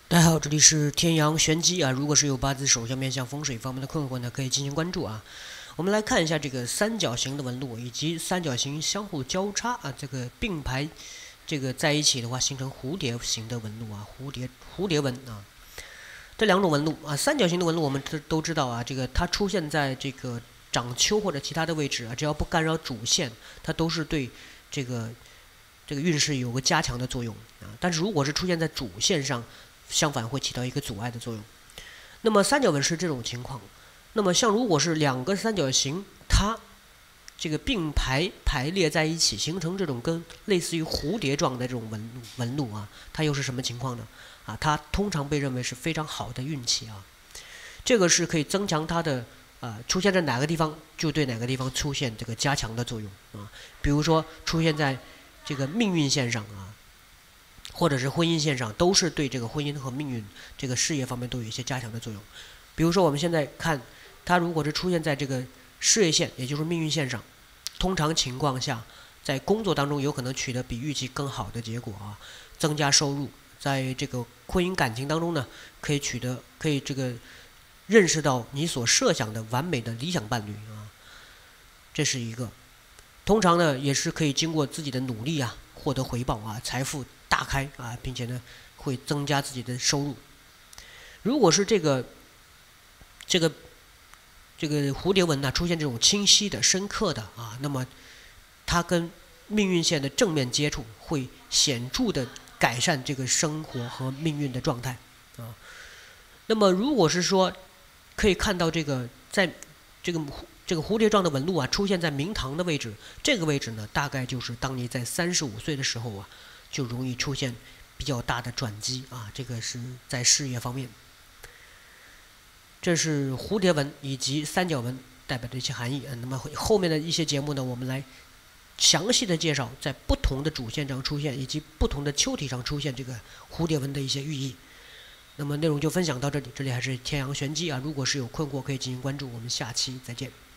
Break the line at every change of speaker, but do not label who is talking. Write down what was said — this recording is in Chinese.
大家好，这里是天阳玄机啊。如果是有八字手相面向风水方面的困惑呢，可以进行关注啊。我们来看一下这个三角形的纹路以及三角形相互交叉啊，这个并排这个在一起的话，形成蝴蝶形的纹路啊，蝴蝶纹啊。这两种纹路啊，三角形的纹路我们都知道啊，这个它出现在这个掌丘或者其他的位置啊，只要不干扰主线，它都是对这个运势有个加强的作用啊。但是如果是出现在主线上，相反会起到一个阻碍的作用。那么三角纹是这种情况。那么像如果是两个三角形，它这个并排列在一起，形成这种跟类似于蝴蝶状的这种纹路啊，它又是什么情况呢？啊，它通常被认为是非常好的运气啊。这个是可以增强它的出现在哪个地方就对哪个地方出现这个加强的作用啊。比如说出现在这个命运线上啊，或者是婚姻线上，都是对这个婚姻和命运这个事业方面都有一些加强的作用。比如说我们现在看它如果是出现在这个事业线，也就是命运线上，通常情况下在工作当中有可能取得比预期更好的结果啊，增加收入。在这个婚姻感情当中呢，可以这个认识到你所设想的完美的理想伴侣啊，这是一个。通常呢也是可以经过自己的努力啊，获得回报啊，财富大开啊，并且呢会增加自己的收入。如果是这个蝴蝶纹呢出现这种清晰的、深刻的啊，那么它跟命运线的正面接触，会显著的改善这个生活和命运的状态啊。那么如果是说可以看到这个在这个蝴蝶状的纹路啊出现在明堂的位置，这个位置呢大概就是当你在35岁的时候啊，就容易出现比较大的转机啊，这个是在事业方面。这是蝴蝶纹以及三角纹代表的一些含义。那么后面的一些节目呢，我们来详细的介绍在不同的主线上出现以及不同的丘体上出现这个蝴蝶纹的一些寓意。那么内容就分享到这里，这里还是天阳玄机啊。如果是有困惑，可以进行关注。我们下期再见。